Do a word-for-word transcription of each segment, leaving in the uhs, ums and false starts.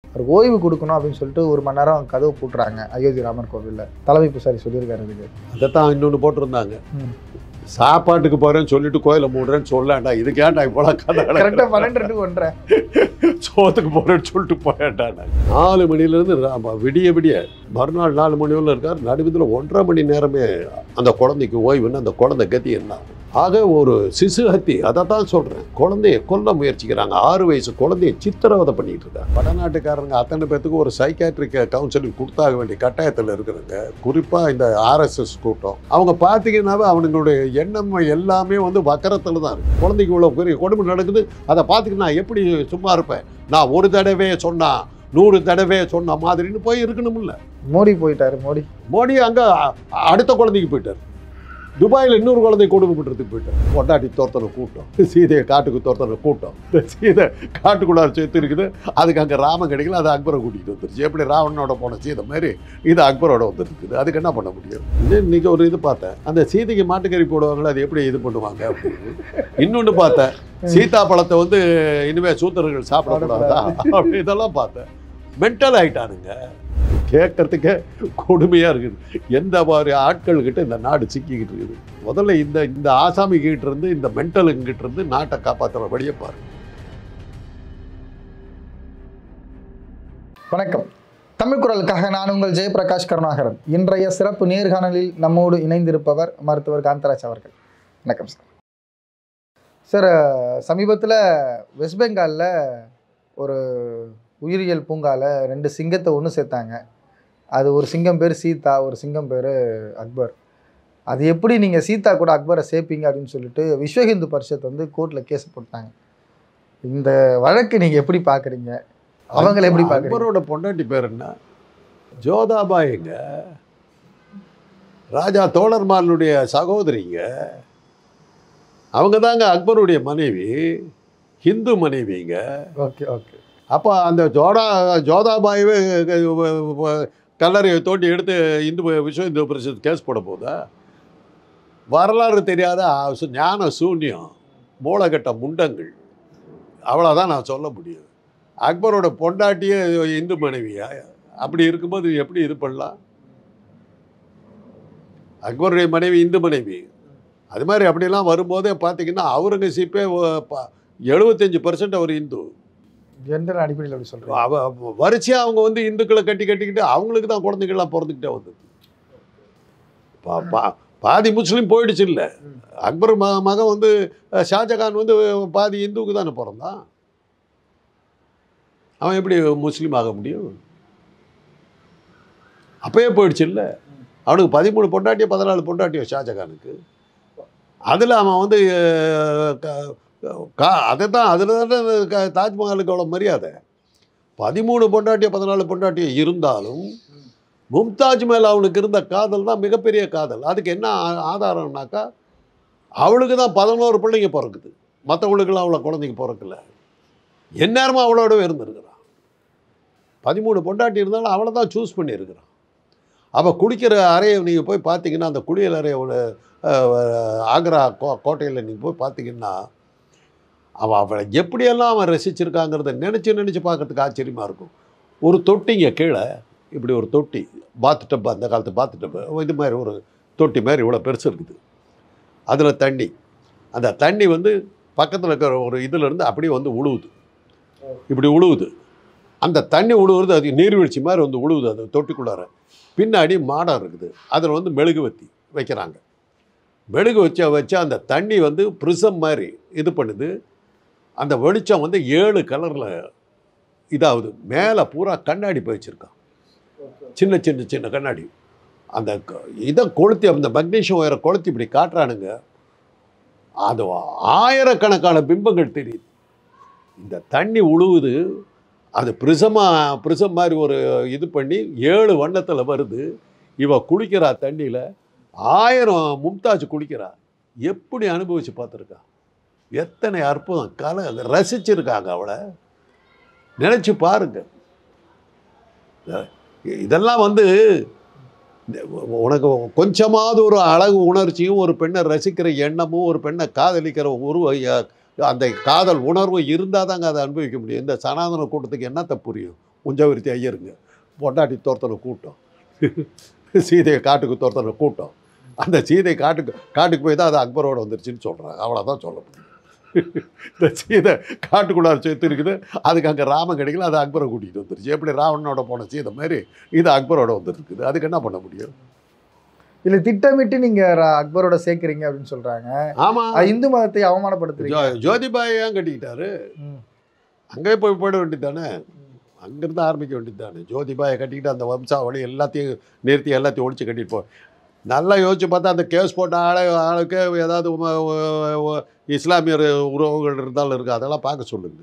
ஒரு ஓய்வு கொடுக்கணும் அப்படின்னு சொல்லிட்டு ஒரு மணி நேரம் கதவு பூட்டுறாங்க அயோத்தி ராமர் கோவிலில். தலைமை பூசாரி சொல்லியிருக்காரு. இதுக்கு அதைத்தான் இன்னொன்று போட்டிருந்தாங்க, சாப்பாட்டுக்கு போகிறேன்னு சொல்லிட்டு கோயிலை மூடுறேன்னு சொல்லாண்டா, இதுக்கு ஏன்டா இவ்வளோ கதை கரெக்டாக பன்னெண்டு ரெண்டு ஒன்றரை சோத்துக்கு போகிறேன்னு சொல்லிட்டு போயாண்டாங்க. நாலு மணிலேருந்து விடிய விடிய மறுநாள் நாலு மணி வரல இருக்கார். நடுவில் ஒன்றரை மணி நேரமே அந்த குழந்தைக்கு ஓய்வுன்னு அந்த குழந்தை கதி என்ன. ஆக ஒரு சிசு ஹத்தி, அதை தான் சொல்கிறேன், குழந்தைய கொல்ல முயற்சிக்கிறாங்க. ஆறு வயசு குழந்தைய சித்திரவதை பண்ணிகிட்டு இருக்காங்க. வடநாட்டுக்காரங்க அத்தனை பேத்துக்கு ஒரு சைக்காட்ரிக் கவுன்சிலிங் கொடுத்தாக வேண்டிய கட்டாயத்தில் இருக்கிறாங்க. குறிப்பாக இந்த ஆர்எஸ்எஸ் கூட்டம் அவங்க பார்த்தீங்கன்னாவே அவனுங்களுடைய எண்ணம் எல்லாமே வந்து வக்கரத்தில் தான் இருக்குது. குழந்தைக்கு இவ்வளோ பெரிய கொடுமை நடக்குது, அதை பார்த்துக்கிட்டு நான் எப்படி சும்மா இருப்பேன்? நான் ஒரு தடவை சொன்னா நூறு தடவை சொன்ன மாதிரின்னு போய் இருக்கணும்ல. மோடி போயிட்டாரு. மோடி மோடி அங்கே அடுத்த குழந்தைக்கு போயிட்டார். துபாயில் இன்னொரு குழந்தை கொடுமைப்படுறதுக்கு போயிட்டார். பொண்டாட்டி தோர்த்தனை கூட்டம், சீதையை காட்டுக்கு தோர்த்தனை கூட்டம். இந்த சீதை காட்டுக்குள்ளார சேர்த்து இருக்குது, அதுக்கு அங்கே ராமன் கிடைக்கல, அது அக்பரை கூட்டிகிட்டு வந்துருச்சு. எப்படி ராவணனோட போன சீதை மாதிரி இது அக்பரோட வந்துருக்குது. அதுக்கு என்ன பண்ண முடியும்? இன்னும் இன்றைக்கி ஒரு இது பார்த்தேன், அந்த சீதைக்கு மாட்டுக்கறி போடுவாங்களோ அது எப்படி இது பண்ணுவாங்க அப்படின்னு. இன்னொன்று பார்த்தேன், சீதா பழத்தை வந்து இனிமேல் சூத்திரர்கள் சாப்பிடக்கூடாதா அப்படி இதெல்லாம் பார்த்தேன். மென்டல் ஆகிட்டானுங்க. கேட்கறதுக்கே கொடுமையாக இருக்குது. எந்த மாதிரி ஆட்கள்கிட்ட இந்த நாடு சிக்கிக்கிட்டு இருக்குது. முதல்ல இந்த இந்த ஆசாமிகிட்ட இருந்து இந்த மென்டலுங்கிட்ட இருந்து நாட்டை காப்பாற்றுற வழியை பாருங்க. வணக்கம். தமிழ் குரலுக்காக நான் உங்கள் ஜெயபிரகாஷ் கருணாகரன். இன்றைய சிறப்பு நேர்காணலில் நம்மோடு இணைந்திருப்பவர் மருத்துவர் காந்தராஜ் அவர்கள். வணக்கம் சார். சார், சமீபத்தில் வெஸ்ட் பெங்காலில் ஒரு உயிரியல் பூங்காவில் ரெண்டு சிங்கத்தை ஒன்று சேர்த்தாங்க. அது ஒரு சிங்கம் பேர் சீதா, ஒரு சிங்கம் பேர் அக்பர். அது எப்படி நீங்கள் சீதா கூட அக்பரை சேர்ப்பீங்க அப்படின்னு சொல்லிட்டு விஸ்வ ஹிந்து பரிஷத் வந்து கோர்ட்டில் கேஸ் போட்டாங்க. இந்த வழக்கு நீங்கள் எப்படி பார்க்குறீங்க? அவங்களை எப்படி பார்க்குறீங்க? அக்பரோட பொண்டாட்டி பேர் என்ன? ஜோதாபாய்ங்க, ராஜா தோழர்மாலுடைய சகோதரிங்க. அவங்க தாங்க அக்பருடைய மனைவி, ஹிந்து மனைவிங்க. Okay okay. அப்போ அந்த ஜோடா ஜோதாபாயவே கல்லறையை தோண்டி எடுத்து இந்து விஸ்வ இந்து பரிஷத் கேஸ் போட போதா? வரலாறு தெரியாத ஞான சூன்யம், மூலகட்ட முண்டங்கள், அவ்வளோதான் நான் சொல்ல முடியும். அக்பரோட பொண்டாட்டியே இந்து மனைவியா? அப்படி இருக்கும்போது எப்படி இது பண்ணலாம்? அக்பருடைய மனைவி இந்து மனைவி. அது மாதிரி அப்படிலாம் வரும்போதே பார்த்தீங்கன்னா அவுரங்கசீப்பே எழுபத்தஞ்சு பர்சன்ட் அவர் இந்து. ஜெண்டர் அடிப்படையில் அப்படி சொல்கிறேன். அவ வரிசையாக அவங்க வந்து இந்துக்களை கட்டி கட்டிக்கிட்டு அவங்களுக்கு தான் குழந்தைகள்லாம் பிறந்துக்கிட்டே வந்தது. பா பா பாதி முஸ்லீம் போயிடுச்சு இல்லை. அக்பர் ம மகன் வந்து ஷாஜகான் வந்து பாதி இந்துவுக்கு தானே பிறந்தான். அவன் எப்படி முஸ்லீம் ஆக முடியும்? அப்பயே போயிடுச்சு இல்லை. அவனுக்கு பதிமூணு பொண்டாட்டியோ பதினாலு பொண்டாட்டியோ ஷாஜகானுக்கு. அதில் அவன் வந்து கா அதை தான் அதில் தானே தாஜ்மஹாலுக்கு அவ்வளோ மரியாதை. பதிமூணு பொண்டாட்டியோ பதினாலு பொண்டாட்டியோ இருந்தாலும் மும்தாஜ் மேலே அவனுக்கு இருந்த காதல் தான் மிகப்பெரிய காதல். அதுக்கு என்ன ஆதாரம்னாக்கா, அவளுக்கு தான் பதினோரு பிள்ளைங்க பிறக்குது, மற்றவங்களுக்கெல்லாம் அவளை குழந்தைங்க பிறக்கல. எந்நேரமும் அவளோடவே இருந்திருக்கிறான். பதிமூணு பொண்டாட்டி இருந்தாலும் அவளை தான் சூஸ் பண்ணியிருக்கிறான். அவள் குளிக்கிற அறையை நீங்கள் போய் பார்த்தீங்கன்னா, அந்த குளியல் அறையோட ஆக்ரா கோ கோட்டையில் நீங்கள் போய் பார்த்தீங்கன்னா, அவன் அவளை எப்படியெல்லாம் அவன் ரசிச்சிருக்காங்கிறத நினச்சி நினச்சி பார்க்கறதுக்கு ஆச்சரியமாக இருக்கும். ஒரு தொட்டிங்க கீழே, இப்படி ஒரு தொட்டி, பாத்து டப்பு, அந்த காலத்து பாத்து டப்பு, இது மாதிரி ஒரு தொட்டி மாதிரி இவ்வளோ பெருசு இருக்குது. அதில் தண்ணி, அந்த தண்ணி வந்து பக்கத்தில் இருக்கிற ஒரு இதிலேருந்து அப்படியே வந்து உழுவுது, இப்படி உழுவுது. அந்த தண்ணி உழுவுறது அது நீர்வீழ்ச்சி மாதிரி வந்து உழுவுது அந்த தொட்டிக்குள்ளார. பின்னாடி மாடம் இருக்குது, அதில் வந்து மெழுகுவத்தி வைக்கிறாங்க. மெழுகு வச்ச வச்சு அந்த தண்ணி வந்து ப்ரிசம் மாதிரி இது பண்ணுது. அந்த வெளிச்சம் வந்து ஏழு கலரில் இதாகுது. மேலே பூரா கண்ணாடி போய் வச்சுருக்கான், சின்ன சின்ன சின்ன கண்ணாடி. அந்த இதை கொளுத்தி, அந்த மக்னீஷியம் ஒயரை கொளுத்தி இப்படி காட்டுறானுங்க. அது ஆயிரக்கணக்கான பிம்பங்கள் தெரியுது. இந்த தண்ணி உழுவுது, அது ப்ரிசமாக ப்ரிசம் மாதிரி ஒரு இது பண்ணி ஏழு வண்ணத்தில் வருது. இவ குளிக்கிறா தண்ணியில், ஆயிரம் மும்தாஜ் குளிக்கிறா. எப்படி அனுபவித்து பார்த்துருக்கா? எத்தனை அற்புதம், கலை ரசிச்சிருக்காங்க. அவளை நினச்சி பாருங்க. இதெல்லாம் வந்து உனக்கு கொஞ்சமாவது ஒரு அழகு உணர்ச்சியும், ஒரு பெண்ணை ரசிக்கிற எண்ணமும், ஒரு பெண்ணை காதலிக்கிற உருவ அந்த காதல் உணர்வும் இருந்தால் தாங்க அதை அனுபவிக்க முடியும். இந்த சனாதன கூட்டத்துக்கு என்னத்தை புரியும்? உஞ்சவிருத்தி ஐயருங்க பொண்டாட்டி தோர்த்தனை கூட்டம், சீதையை காட்டுக்கு தோர்த்தனை கூட்டம். அந்த சீதை காட்டுக்கு காட்டுக்கு போய் தான் அது அக்பரோட வந்துருச்சுன்னு சொல்கிறாங்க. அவ்வளோதான் சொல்ல முடியும். இந்த சீதை காட்டுக்குள்ளார சேர்த்து இருக்குது, அதுக்கு அங்கே ராமன் கிடைக்கல, அது அக்பரை கூட்டிகிட்டு வந்துருச்சு. எப்படி ராவணனோட போன சீதை மாதிரி இது அக்பரோட வந்துருக்குது. அதுக்கு என்ன பண்ண முடியும்? இல்லை திட்டமிட்டு நீங்கள் அக்பரோட சேர்க்குறீங்க அப்படின்னு சொல்கிறாங்க. ஆமாம், இந்து மதத்தை அவமானப்படுத்துறீங்க. ஜோதிபாயை ஏன் கட்டிக்கிட்டாரு? அங்கே போய் போயிட வேண்டியது தானே, அங்கேருந்து ஆரம்பிக்க வேண்டியது தானே. ஜோதிபாயை கட்டிக்கிட்டு அந்த வம்சாவளி எல்லாத்தையும் நிறுத்தி எல்லாத்தையும் ஒழிச்சு கட்டிட்டு போ. நல்லா யோசிச்சு பார்த்தா அந்த கேஸ் போட்ட ஆளை ஆளுக்கு ஏதாவது இஸ்லாமியர் உறவுகள் இருந்தாலும் இருக்குது, அதெல்லாம் பார்க்க சொல்லுங்க.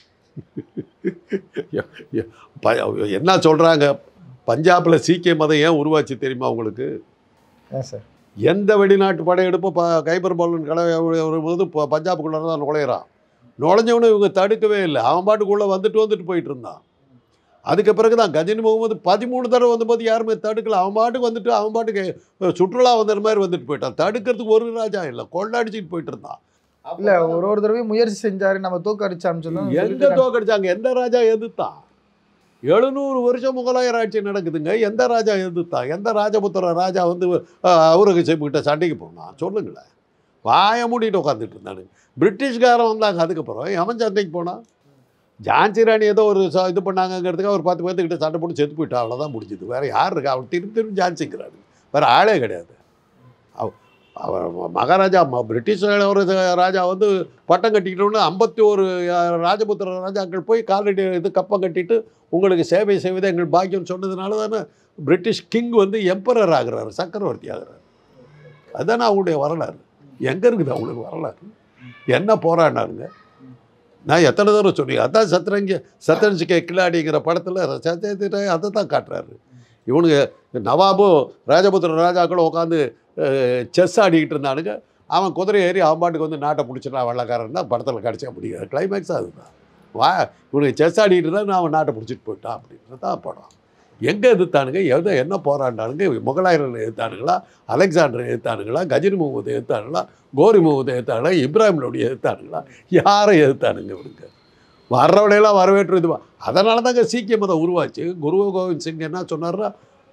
என்ன சொல்கிறாங்க, பஞ்சாபில் சீக்கிய மதம் ஏன் உருவாச்சு தெரியுமா உங்களுக்கு? சார் எந்த வெளிநாட்டு படையெடுப்பு ப கைபர் பலன் கடை வரும்போது பஞ்சாபுக்குள்ளே தான் நுழையிறான். நுழைஞ்சவனு இவங்க தடுக்கவே இல்லை, அவன் பாட்டுக்குள்ளே வந்துட்டு வந்துட்டு போயிட்டு இருந்தான். அதுக்கு பிறகு தான் கஜினி முகமது பதிமூணு தடவை வந்தபோது யாருமே தடுக்கல. அவன் பாட்டுக்கு வந்துட்டு அவன் பாட்டுக்கு சுற்றுலா வந்த மாதிரி வந்துட்டு போயிட்டான். தடுக்கிறதுக்கு ஒரு ராஜா இல்லை, கொள்ளாடிச்சிட்டு போயிட்டு இருந்தான். இல்லை ஒரு ஒரு தடவையும் முயற்சி செஞ்சாரு, நம்ம தோக்கடிச்சான்னு சொன்னோம். எந்த தோக்கடிச்சாங்க? எந்த ராஜா எதிர்த்தான்? எழுநூறு வருஷம் முகலாயர் ஆட்சி நடக்குதுங்க. எந்த ராஜா எதிர்த்தான்? எந்த ராஜபுத்திர ராஜா வந்து அவுரங்கசீப் கிட்ட சண்டைக்கு போனான்? சொல்லுங்களேன். வாய மூடிட்டு உட்காந்துட்டு இருந்தானுங்க. பிரிட்டிஷ்காரன் வந்தாங்க, அதுக்கப்புறம் எவன் சண்டைக்கு போனான்? ஜான்சி ராணி ஏதோ ஒரு இது பண்ணாங்கிறதுக்கு ஒரு பத்து பேர்த்துக்கிட்ட சண்டை போட்டு செத்து போயிட்டா, அவ்வளோதான் முடிஞ்சுது. வேறு யார் இருக்கா? அவர் திரும்பி திரும்பி ஜான்சிக்கிறாரு, வேறு ஆளே கிடையாது. அவ அவர் மகாராஜா பிரிட்டிஷ் ஒரு ராஜா வந்து பட்டம் கட்டிக்கிட்டோன்னு ஐம்பத்தி ஒரு ராஜபுத்திர ராஜாக்கள் போய் காலடி இது கப்பம் கட்டிட்டு உங்களுக்கு சேவை செய்வதே எங்கள் பாக்கியம் சொன்னதுனால தானே பிரிட்டிஷ் கிங் வந்து எம்பரர் ஆகிறாரு, சக்கரவர்த்தி ஆகிறாரு. அதுதானே அவங்களுடைய வரலாறு. எங்கே இருக்குது அவங்களுக்கு வரலாறு? என்ன போராடினாருங்க? நான் எத்தனை தடவை சொன்னீங்க. அதான் சத்ரங்க சத்ரஞ்சிகே கில்லாடிங்கிற படத்தில் சத்யஜித் அதை தான் காட்டுறாரு. இவனுங்க நவாபும் ராஜபுத்திர ராஜாக்களும் உட்காந்து செஸ் ஆடிக்கிட்டு இருந்தானுங்க. அவன் குதிரை ஏறி அவன் பாட்டுக்கு வந்து நாட்டை பிடிச்சிட்டான் வெள்ளக்காரன் தான் படத்தில் கிடச்சா முடியாது. கிளைமேக்ஸாக அதுதான். வா இவனுக்கு செஸ் ஆடிக்கிட்டு இருந்தா அவன் நாட்டை பிடிச்சிட்டு போயிட்டான் அப்படின்றது தான் படம். எங்கே எதிர்த்தானுங்க? எதை என்ன போராடினானுங்க? முகலாயர்கள் எதிர்த்தானுங்களா? அலெக்சாண்டர் எதிர்த்தானுங்களா? கஜினி முகமது எதிர்த்தானுங்களா? கோரி முகமது எதிர்த்தானுங்களா? இப்ராஹிம் லோடி எதிர்த்தானுங்களா? யாரை எதிர்த்தானுங்க இவனுங்க? வர்றவனையெல்லாம் வரவேற்று இது. அதனால தாங்க சீக்கிய மதம் உருவாச்சு. குரு கோவிந்த் சிங் என்ன சொன்னார்னா,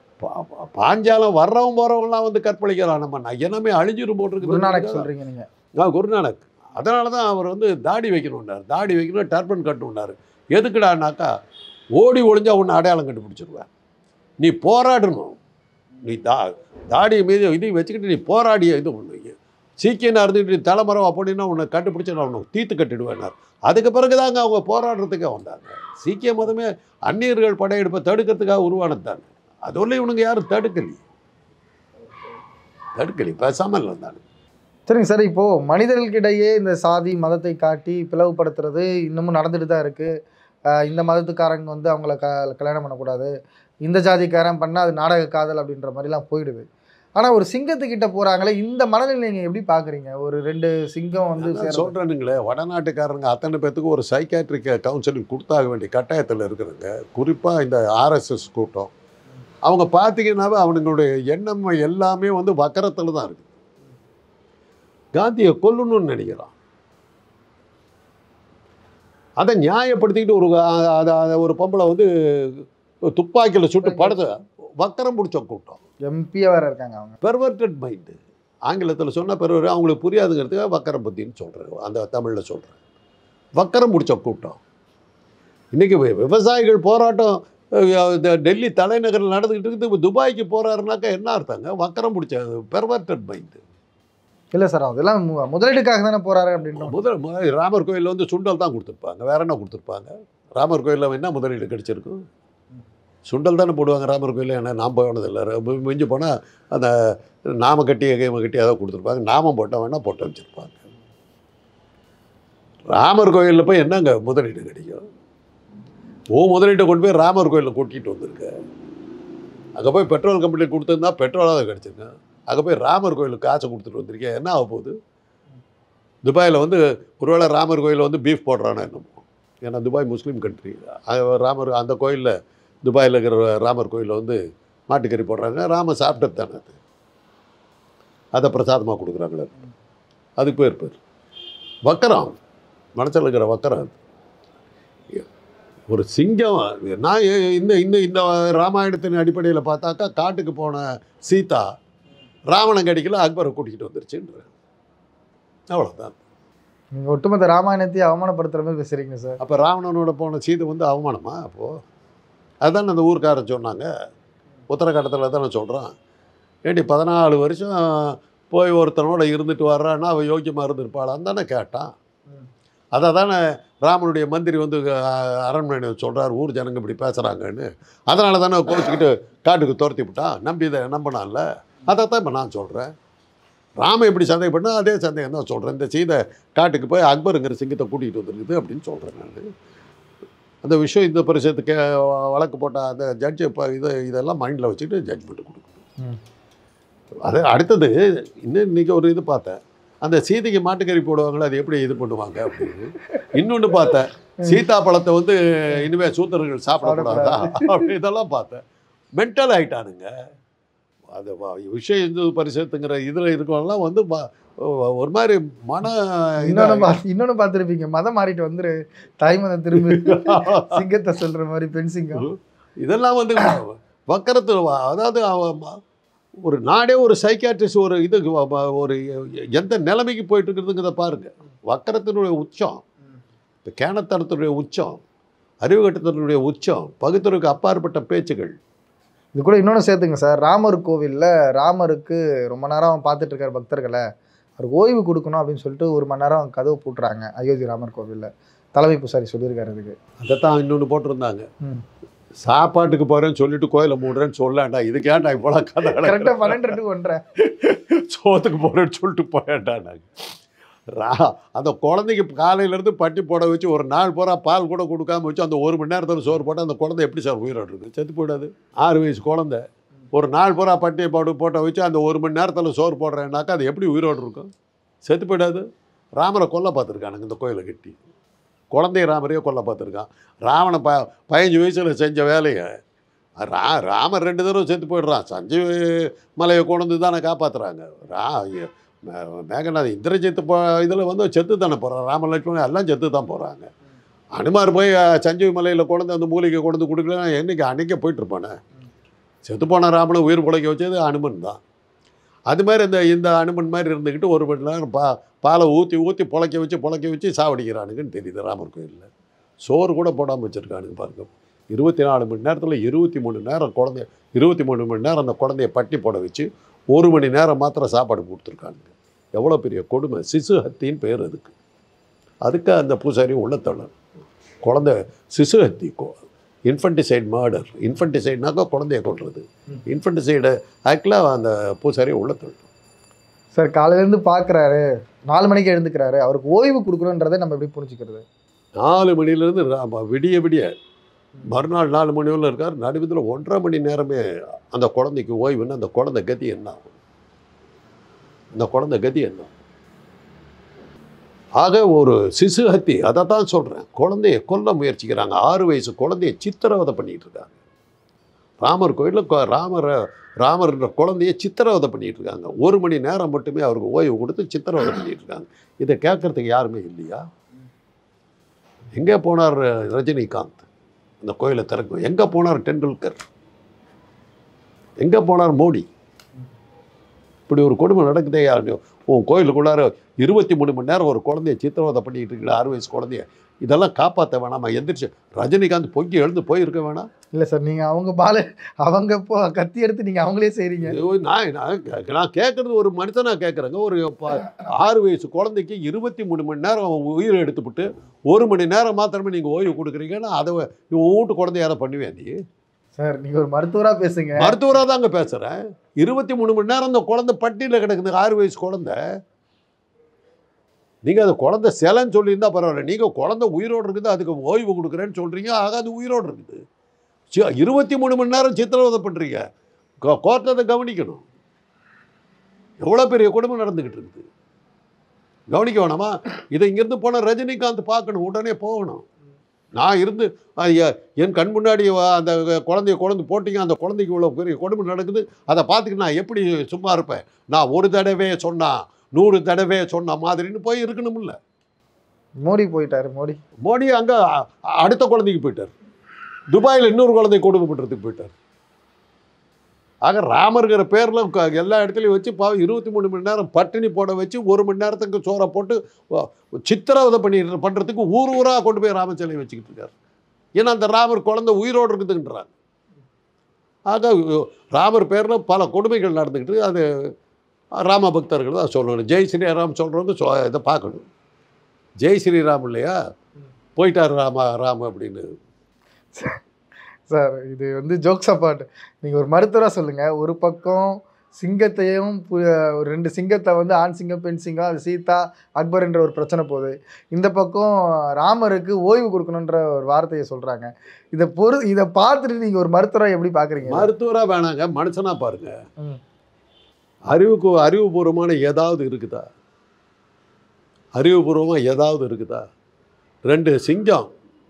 பாஞ்சாலம் வர்றவன் போகிறவங்களாம் வந்து கற்பழிக்கிறான், நம்ம நயனமே அழிஞ்சிரும் போட்டிருக்கு. குருநானக் சொல்கிறீங்க நீங்கள்? நான் குருநானக். அதனால தான் அவர் வந்து தாடி வைக்கணுன்னார். தாடி வைக்கணும், டர்பன் கட்டணுன்னார். எதுக்குடானாக்கா, ஓடி ஒளிஞ்சா ஒன்று அடையாளம் கண்டுபிடிச்சிருவேன். நீ போராடணும். நீ தா தாடியை மீது இதையும் வச்சுக்கிட்டு நீ போராடிய இது ஒன்று சீக்கியனாக இருந்துக்கிட்டு நீ தலைமரம் அப்படின்னா உன்னை கண்டுபிடிச்சி நான் உனக்கு தீர்த்து கட்டிடுவேன்னார். அதுக்கு பிறகு தாங்க அவங்க போராடுறதுக்கே வந்தாங்க. சீக்கிய மதமே அந்நியர்கள் படையெடுப்பை தடுக்கிறதுக்காக உருவானது தானே. அதோட இவனுங்க யாரும் தடுக்கலி தடுக்கலி பேசாமல் இருந்தாங்க. சரிங்க சார், இப்போது மனிதர்களுக்கிடையே இந்த சாதி மதத்தை காட்டி பிளவுபடுத்துறது இன்னமும் நடந்துட்டு தான் இருக்குது. இந்த மதத்துக்காரங்க வந்து அவங்கள க கல்யாணம் பண்ணக்கூடாது, இந்த ஜாதிக்காரன் பண்ணால் அது நாடக காதல் அப்படின்ற மாதிரிலாம் போயிடுது. ஆனால் ஒரு சிங்கத்துக்கிட்ட போகிறாங்களே, இந்த மனநிலை நீங்கள் எப்படி பார்க்குறீங்க? ஒரு ரெண்டு சிங்கம் வந்து சொல்கிறேனுங்களே, வடநாட்டுக்காரங்க அத்தனை பேர்த்துக்கு ஒரு சைக்காட்ரிக் கவுன்சிலிங் கொடுத்தாக வேண்டிய கட்டாயத்தில் இருக்கிறாங்க. குறிப்பாக இந்த ஆர்எஸ்எஸ் கூட்டம் அவங்க பார்த்தீங்கன்னாவே அவனுங்களுடைய எண்ணம் எல்லாமே வந்து வக்கரத்தில் தான் இருக்குது. காந்தியை கொல்லணும்னு நினைக்கிறான். அதை நியாயப்படுத்திக்கிட்டு ஒரு ஒரு பொம்பளை வந்து துப்பாக்கியில் சுட்டு படுத்த வக்கரம் பிடிச்ச கூட்டம். எம்பியாக வேறு இருக்காங்க அவங்க. பெர்வர்டட் மைண்டு ஆங்கிலத்தில் சொன்ன பெர்வர் அவங்களுக்கு புரியாதுங்கிறதுக்காக வக்கரம் பற்றின்னு சொல்கிறேன், அந்த தமிழில் சொல்கிறேன். வக்கரம் பிடிச்ச கூட்டம். இன்றைக்கி விவசாயிகள் போராட்டம் டெல்லி தலைநகரில் நடந்துக்கிட்டு இருக்குது. துபாய்க்கு போகிறாருனாக்கா என்ன அர்த்தங்க? வக்கரம் பிடிச்ச பெர்வர்டட் மைண்டு. இல்லை சார், அதெல்லாம் முதலீடுக்காக தானே போகிறாரு அப்படின்ற. முதல் முதல் ராமர் கோயிலில் வந்து சுண்டல் தான் கொடுத்துருப்பாங்க, வேற என்ன கொடுத்துருப்பாங்க? ராமர் கோயிலில் என்ன முதலீடு கிடைச்சிருக்கும்? சுண்டல் தானே போடுவாங்க ராமர் கோயிலில். என்ன நாம் போனதில்லை. மிஞ்சி போனால் அந்த நாம கட்டி கைம கட்டி அதை கொடுத்துருப்பாங்க. நாமம் போட்டால் வேணால் போட்டு வச்சுருப்பாங்க. ராமர் கோயிலில் போய் என்னங்க முதலீடு கிடைக்கும்? ஓ முதலீட்டை கொண்டு போய் ராமர் கோயிலில் கூட்டிகிட்டு வந்திருக்க. அங்கே போய் பெட்ரோல் கம்பெனி கொடுத்துருந்தா பெட்ரோலாக கிடச்சிருங்க. அங்கே போய் ராமர் கோயிலுக்கு காசை கொடுத்துட்டு வந்திருக்கேன். என்ன ஆக போகுது? துபாயில் வந்து ஒருவேளை ராமர் கோயிலில் வந்து பீஃப் போடுறானா என்னமோ. ஏன்னா துபாய் முஸ்லீம் கண்ட்ரி. ராமர் அந்த கோயிலில் துபாயில் இருக்கிற ராமர் கோயிலில் வந்து மாட்டுக்கறி போடுறாங்க. ராம சாப்பிட்டது தானே அது. அதை பிரசாதமாக கொடுக்குறாங்களே. அதுக்கு பேர் பேர் வக்கரம். மனசில் இருக்கிற வக்கரம் அது. ஒரு சிங்கம். நான் எ- இந்த இந்த இந்த ராமாயணத்தின் அடிப்படையில் பார்த்தாக்கா காட்டுக்கு போன சீதா ராவணன் கடிக்கல, அக்பரை கூட்டிகிட்டு வந்துருச்சுன்ற. அவ்வளோதான். நீங்கள் ஒட்டுமொத்த ராமாயணத்தையும் அவமானப்படுத்துகிற மாதிரி பேசுகிறீங்க சார். அப்போ ராவணனோட போன சீதை வந்து அவமானமா? அப்போது அதுதான் அந்த ஊர்க்காரன் சொன்னாங்க. உத்தரகாண்டத்தில் தானே சொல்கிறான். ஏண்டி பதினாலு வருஷம் போய் ஒருத்தனோட இருந்துட்டு வர்றான்னா அவள் யோக்கியமாக இருந்திருப்பாளான்னு தானே கேட்டான். அதை தானே ராமனுடைய மந்திரி வந்து அஹ், அரண்மனை சொல்கிறார், ஊர் ஜனங்க இப்படி பேசுகிறாங்கன்னு. அதனால தானே கோச்சிக்கிட்டு காட்டுக்கு துரத்தி விட்டான். நம்பி இதை நம்பினான்ல. அதை தான் இப்போ நான் சொல்கிறேன். ராமன் எப்படி சந்தேகப்பட்டா அதே சந்தேகம் தான் சொல்கிறேன். இந்த சீதை காட்டுக்கு போய் அக்பருங்கிற சிங்கத்தை கூட்டிகிட்டு வந்துருக்குது அப்படின்னு சொல்கிறேன் நான். அந்த விஷயம் இந்த பரிசத்துக்கு வழக்கு போட்ட அந்த ஜட்ஜு இப்போ இதை இதெல்லாம் மைண்டில் வச்சுட்டு ஜட்ஜ்மெண்ட் கொடுக்கணும். அது அடுத்தது இன்னும் இன்றைக்கி ஒரு இது பார்த்தேன். அந்த சீதைக்கு மாட்டுக்கறி போடுவாங்களே, அது எப்படி இது பண்ணுவாங்க அப்படின்னு. இன்னொன்று பார்த்தேன், சீதா பழத்தை வந்து இனிமேல் சூத்திரர்கள் சாப்பிடக்கூடாதா அப்படி இதெல்லாம் பார்த்தேன். மென்டல் ஆகிட்டானுங்க. அது வ- விஷய இந்து பரிசத்துங்கிற இதில் இருக்கவங்கலாம் வந்து ம- ஒரு மாதிரி மன இன்னொன்று பா இன்னொன்று பார்த்துருப்பீங்க, மதம் மாறிட்டு வந்துரு தாய் மதம் திரும்பி சிங்கத்தை சொல்கிற மாதிரி பெண் சிங்கம். இதெல்லாம் வந்து வக்கரத்து. அதாவது அவ- ம- ஒரு நாடே ஒரு சைக்காட்ரிஸ்ட் ஒரு இது வ- ஒரு எந்த நிலைமைக்கு போயிட்டு இருக்குதுங்கிறத பாருங்க. வக்கரத்தினுடைய உச்சம், இந்த கேனத்தனத்தினுடைய உச்சம், அறிவுகட்டத்தினுடைய உச்சம், பகுத்தறிவுக்கு அப்பாற்பட்ட பேச்சுகள். இது கூட இன்னொன்று சேர்த்துங்க சார். ராமர் கோவிலில் ராமருக்கு ரொம்ப நேரம் அவன் பார்த்துட்டு இருக்கார் பக்தர்களை, அவருக்கு ஓய்வு கொடுக்கணும் அப்படின்னு சொல்லிட்டு ஒரு மணி நேரம் கதவு பூட்டுறாங்க அயோத்தி ராமர் கோவிலில். தலைமை பூசாரி சொல்லியிருக்காரு அதுக்கு. அதைத்தான் இன்னொன்று போட்டிருந்தாங்க, ம் சாப்பாட்டுக்கு போகிறேன்னு சொல்லிட்டு கோயிலை மூடுறேன்னு சொல்லாண்டா. இதுக்கு ஏன்டா இப்போ கதை கரெக்டாக பன்னெண்டு ரெண்டு ஒன்றேன் சோத்துக்கு போகிறேன்னு சொல்லிட்டு போயாண்டாங்க. ரா அந்த குழந்தைக்கு காலையிலேருந்து பட்டி போட வச்சு ஒரு நாள் பூரா பால் கூட கொடுக்காம வச்சு அந்த ஒரு மணி நேரத்தில் சோறு போட்டால் அந்த குழந்தை எப்படி சார் உயிரோடு இருக்குது? செத்து போயிடாது. ஆறு வயசு குழந்தை ஒரு நாள் பூரா பட்டியை போட்டு போட்ட வச்சு அந்த ஒரு மணி நேரத்தில் சோறு போடுறேன்னாக்கா அது எப்படி உயிரோடு இருக்கும்? செத்து போயிடாது. ராமரை கொல்ல பார்த்துருக்கானுங்க இந்த கோயிலை கட்டி. குழந்தைய ராமரையே கொல்ல பார்த்துருக்கான். ராவண ப பதினஞ்சு வயசில் செஞ்ச வேலையை ரா ராமர் ரெண்டு தடவை செத்து போயிடுறான். சஞ்சீவ மலையை கொண்டு வந்து தானே காப்பாற்றுறாங்க. ரா மே- மேகநாத் இந்திரஜித்து போ இதில் வந்து செத்து தானே போகிறான். ராமலட்சுமணன் எல்லாம் செத்து தான் போகிறாங்க. அனுமார் போய் அஹ், சஞ்சீவ மலையில் கொண்டு அந்த மூலிகை கொண்டு வந்து கொடுக்கலன்னா என்றைக்கு அன்றைக்கே போயிட்டுருப்பானே. செத்து போன ராமனை உயிர் பிழைக்க வச்சது அனுமன் தான். அது மாதிரி இந்த இந்த அனுமன் மாதிரி இருந்துக்கிட்டு ஒரு மணி நேரம் பா பாலை ஊற்றி ஊற்றி புழைக்க வச்சு புழைக்க வச்சு சாவடிக்கிறானுங்கன்னு தெரியுது ராமர் கோயிலில். சோறு கூட போடாமல் வச்சுருக்கானுங்க பாருங்க. இருபத்தி நாலு மணி நேரத்தில் இருபத்தி மூணு நேரம் குழந்தைய இருபத்தி மூணு மணி நேரம் அந்த குழந்தைய பட்டி போட வச்சு ஒரு மணி நேரம் மாத்திரம் சாப்பாடு கொடுத்துருக்கானுங்க. எவ்வளோ பெரிய கொடுமை. சிசு ஹத்தின்னு பேர் அதுக்கு. அதுக்கு அந்த பூசாரி உள்ளத்தள்ளர். குழந்தை சிசு ஹத்தி, இன்ஃபன்டிசைட் மர்டர். இன்ஃபன்டிசைட்னாக்கா குழந்தைய கொள்வது. இன்ஃபன்டிசைடு ஆக்டில் அந்த பூசாரியை உள்ளத்தள்ளர். சார். காலையிலேருந்து பார்க்குறாரு, நாலு மணிக்கு எழுந்துக்கிறாரு, அவருக்கு ஓய்வு கொடுக்கணுன்றதை நம்ம எப்படி புரிஞ்சுக்கிறது? நாலு மணிலேருந்து ரா- விடிய விடிய மறுநாள் நாலு மணி வரல இருக்கார். நடுவில் ஒன்றரை மணி நேரமே அந்த குழந்தைக்கு ஓய்வுன்னு அந்த குழந்தை கதி என்ன ஆகும்? அந்த குழந்தை கதி என்ன? ஆக ஒரு சிசு ஹத்தி. அதை தான் சொல்கிறேன். குழந்தைய கொல்ல முயற்சிக்கிறாங்க. ஆறு வயசு குழந்தைய சித்திரவதை பண்ணிகிட்டு இருக்காங்க. ராமர் கோயிலில் ராமரை ராமர்ன்ற குழந்தைய சித்திரவதை பண்ணிகிட்டு இருக்காங்க. ஒரு மணி நேரம் மட்டுமே அவருக்கு ஓய்வு கொடுத்து சித்திரவதை பண்ணிகிட்டு இருக்காங்க. இதை கேட்குறதுக்கு யாருமே இல்லையா? எங்கே போனார் ரஜினிகாந்த் அந்த கோயிலை திறக்கும்? எங்கே போனார் டெண்டுல்கர்? எங்கே போனார் மோடி? இப்படி ஒரு கொடுமை நடக்குதே. உன் கோயிலுக்குள்ளார இருபத்தி மூணு மணி நேரம் ஒரு குழந்தைய சித்திரவதை பண்ணிக்கிட்டு இருக்கிற ஆறு வயசு குழந்தைய. இதெல்லாம் காப்பாற்ற வேணாமா? எந்திரிச்சு ரஜினிகாந்த் பொங்கி எழுந்து போயிருக்க வேணாம்? இல்லை சார், நீங்கள் அவங்க பால அவங்க போ கத்தி எடுத்து நீங்கள் அவங்களே செய்கிறீங்க. நான் நான் நான் கேட்குறது ஒரு மனுஷனாக கேட்குறேங்க. ஒரு ப- ஆறு வயசு குழந்தைக்கு இருபத்தி மூணு மணி நேரம் அவன் உயிரை எடுத்துவிட்டு ஒரு மணி நேரம் மாத்திரமே நீங்கள் ஓய்வு கொடுக்குறீங்கன்னா அதை நீ உன் வீட்டு குழந்தைய யாரை பண்ணுவேன் நீ? சார், நீங்கள் ஒரு மருத்துவராக பேசுங்க. மருத்துவராக தாங்க பேசுகிறேன். இருபத்தி மூணு மணி நேரம் அந்த குழந்தை பட்டியில் கிடக்குது. ஆறு வயசு குழந்தை. நீங்கள் அந்த குழந்தை சிலைன்னு சொல்லியிருந்தா பரவாயில்ல. நீங்கள் குழந்தை உயிரோடு இருக்குது, அதுக்கு ஓய்வு கொடுக்குறேன்னு சொல்கிறீங்க. ஆக அது உயிரோடு இருக்குது. சி இருபத்தி மூணு மணி நேரம் சித்திரவதை பண்ணுறீங்க. கோர்ட்டை அதை கவனிக்கணும். எவ்வளோ பெரிய கொடுமை நடந்துக்கிட்டு இருக்குது. கவனிக்க வேணாமா? இதை இங்கேருந்து போனால் ரஜினிகாந்த் பார்க்கணும். உடனே போகணும். நான் இருந்து என் கண் முன்னாடி அந்த குழந்தைய குழந்தை போட்டிங்க, அந்த குழந்தைக்கு இவ்வளோ பெரிய கொடுமை நடக்குது, அதை பார்த்துக்கிட்டு நான் எப்படி சும்மா இருப்பேன்? நான் ஒரு தடவை சொன்னா நூறு தடவை சொன்ன மாதிரின்னு போய் இருக்கணும்ல. மோடி போயிட்டாரு. மோடி மோடி அங்கே அடுத்த குழந்தைக்கு போயிட்டார். துபாயில் இன்னொரு குழந்தை கொடுமைப்படுறதுக்கு போயிட்டார். ஆக ராமருங்கிற பேரில் எல்லா இடத்துலையும் வச்சு பாவம் இருபத்தி மூணு மணி நேரம் பட்டினி போட வச்சு ஒரு மணி நேரத்துக்கு சோறை போட்டு சித்திரவதை பண்ணி பண்ணுறதுக்கு ஊர் ஊராக கொண்டு போய் ராம சிலையை வச்சுக்கிட்டு இருக்காரு. ஏன்னா அந்த ராமர் குழந்தை உயிரோடு இருக்குதுன்றாங்க. ஆக ராமர் பேரில் பல கொடுமைகள் நடந்துக்கிட்டு அது ராம பக்தர்கள் தான் சொல்லணும். ஜெய் ஸ்ரீராம் சொல்கிறவங்க சொ இதை பார்க்கணும். ஜெய் ஸ்ரீராம் இல்லையா, போயிட்டார் ராமா ராம அப்படின்னு. சார் இது வந்து ஜோக்ஸ் அப்பார்ட். நீங்கள் ஒரு மருத்துவராக சொல்லுங்கள். ஒரு பக்கம் சிங்கத்தையும் ஒரு ரெண்டு சிங்கத்தை வந்து ஆண் சிங்கம் பெண் சிங்கம் அது சீதா அக்பர் என்ற ஒரு பிரச்சனை போகுது. இந்த பக்கம் ராமருக்கு ஓய்வு கொடுக்கணுன்ற ஒரு வார்த்தையை சொல்கிறாங்க. இதை பொறு இதை பார்த்துட்டு நீங்கள் ஒரு மருத்துவராக எப்படி பார்க்குறீங்க? மருத்துவராக வேணாங்க, மனுஷனாக பாருங்க. அறிவுக்கு அறிவுபூர்வமான ஏதாவது இருக்குதா? அறிவுபூர்வமாக ஏதாவது இருக்குதா? ரெண்டு சிங்கம்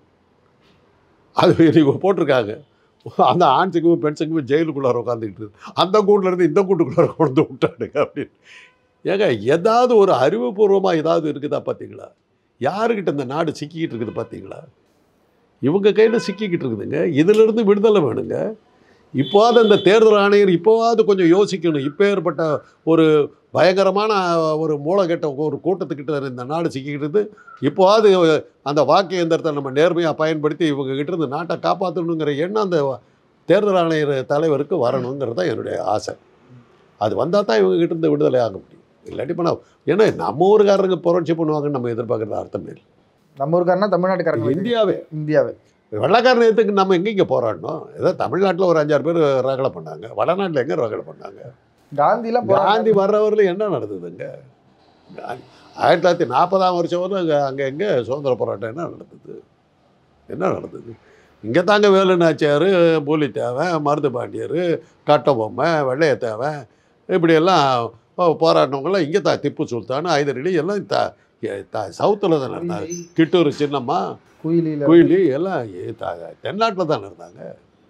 அது இவங்க போட்டிருக்காங்க. அந்த ஆண் சிங்கமும் பெண் சிங்கமும் ஜெயிலுக்குள்ளார உட்காந்துக்கிட்டு அந்த கூட்டிலேருந்து இந்த கூட்டுக்குள்ளார கொண்டு விட்டானுங்க அப்படின்னு. ஏங்க ஏதாவது ஒரு அறிவுபூர்வமாக ஏதாவது இருக்குதா பார்த்தீங்களா? யாருக்கிட்ட இந்த நாடு சிக்கிக்கிட்டு இருக்குது பார்த்தீங்களா? இவங்க கையில் சிக்கிக்கிட்டு இருக்குதுங்க. இதிலிருந்து விடுதலை வேணுங்க. இப்போது அந்த தேர்தல் ஆணையர் இப்போவாது கொஞ்சம் யோசிக்கணும். இப்போ ஏற்பட்ட ஒரு பயங்கரமான ஒரு மூளைக்கெட்ட ஒரு கூட்டத்துக்கிட்ட இந்த நாடு சிக்கிக்கிட்டு இப்போவாது அந்த வாக்கு இயந்திரத்தை நம்ம நேர்மையாக பயன்படுத்தி இவங்ககிட்ட இருந்து நாட்டை காப்பாற்றணுங்கிற எண்ணம் அந்த தேர்தல் ஆணையர் தலைவருக்கு வரணுங்கிறது தான் என்னுடைய ஆசை. அது வந்தால் தான் இவங்ககிட்ட இருந்து விடுதலை ஆக முடியும். இல்லாட்டி பண்ண ஏன்னா நம்ம ஊருக்காரங்க புரட்சி பண்ணுவாங்கன்னு நம்ம எதிர்பார்க்குறது அர்த்தமே இல்லை. நம்ம ஊருக்காரனா தமிழ்நாட்டுக்காரங்க இந்தியாவே இந்தியாவே வெள்ளக்காரன் எதுக்கு நம்ம எங்கேங்க போராடணும்? ஏதோ தமிழ்நாட்டில் ஒரு அஞ்சாறு பேர் ரகலை பண்ணாங்க, வடநாட்டில் எங்கே ரகலை பண்ணாங்க? காந்திலாம் காந்தி வர்றவரில் என்ன நடந்ததுங்க? காந்தி ஆயிரத்தி தொள்ளாயிரத்தி நாற்பதாம் வருஷம் வரல அங்கே அங்கே எங்கே சுதந்திர போராட்டம் என்ன நடந்தது? என்ன நடந்தது? இங்கே தாங்க வேலு நாச்சியார், பூலித்தேவன், மருது பாண்டியர், கட்டபொம்மை, வெள்ளையத்தேவன் இப்படியெல்லாம் போராடினவங்களாம் இங்கே தான். திப்பு சுல்தான், ஐதர் எல்லாம் த சவுத்தில் தானே இருந்தாங்க. கிட்டூர் சின்னம்மா, குயிலி குயிலி எல்லாம் தென்னாட்டில் தானே இருந்தாங்க.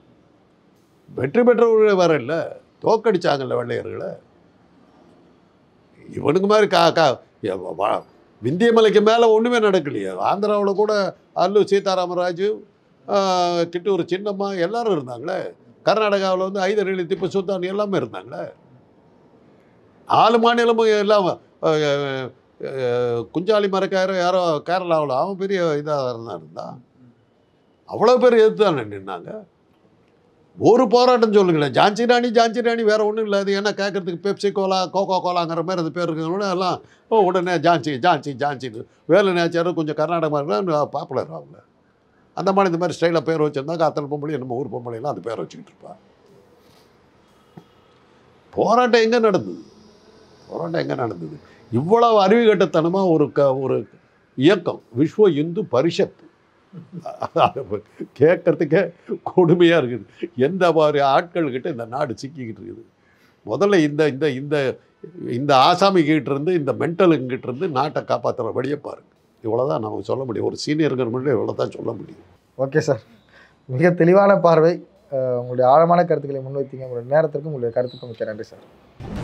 வெற்றி பெற்றவர்களே வர இல்லை, தோக்கடிச்சாங்கல்ல வெள்ளையர்களை. இவனுக்கு மாதிரி கா கா விந்திய மலைக்கு மேலே ஒன்றுமே நடக்கலையே. ஆந்திராவில் கூட அல்லு சீதாராமராஜு, கிட்டூர் சின்னம்மா எல்லாரும் இருந்தாங்களே. கர்நாடகாவில் வந்து ஐதர் திப்பு சுல்தான் எல்லாமே இருந்தாங்களே. நாலு மாநிலமும் எல்லாம் குஞ்சாலி மரக்கார யாரோ கேரளாவில் அவன் பெரிய இதாக இருந்தான் இருந்தான் அவ்வளோ பேர் எதிர்த்து தானே நின்னாங்க. ஒரு போராட்டம் சொல்லுங்களேன். ஜான்சி ராணி ஜான்சி ராணி வேறு ஒன்றும் இல்லை. அது ஏன்னா கேட்குறதுக்கு பெப்சி கோலா கோகோ கோலாங்கிற மாதிரி அது பேர் இருக்கிறவங்க எல்லாம் ஓ உடனே ஜான்சி ஜான்சி ஜான்சின்னு வேலு நாச்சியார் கொஞ்சம் கர்நாடகா மாதிரி பாப்புலர் ஆகல. அந்த மாதிரி இந்த மாதிரி ஸ்டைலாக பேர் வச்சுருந்தாங்க. அத்தனை பொம்பளை நம்ம ஊர் பொம்பளைலாம் அந்த பேரை வச்சுக்கிட்டு இருப்பா. போராட்டம் எங்கே நடந்தது? போராட்டம் எங்கே நடந்தது? இவ்வளவு அறிவு கட்டத்தனமாக ஒரு க ஒரு இயக்கம் விஸ்வ இந்து பரிஷத் கேட்கறதுக்கே கொடுமையாக இருக்குது. எந்த மாதிரி ஆட்கள்கிட்ட இந்த நாடு சிக்கிக்கிட்டு இருக்குது. முதல்ல இந்த இந்த இந்த இந்த ஆசாமிகிட்ட இருந்து இந்த மென்டலுங்கிட்ட இருந்து நாட்டை காப்பாற்றுற வழியை பாருங்க. இவ்வளோ தான் நமக்கு சொல்ல முடியும். ஒரு சீனியர் கவர்மெண்ட்டில் இவ்வளோ தான் சொல்ல முடியும். ஓகே சார், மிக தெளிவான பார்வை. உங்களுடைய ஆழமான கருத்துக்களை முன்வைத்தீங்க. உங்களுடைய நேரத்திற்கும் உங்களுடைய கருத்துக்கும் மிக்க நன்றி சார்.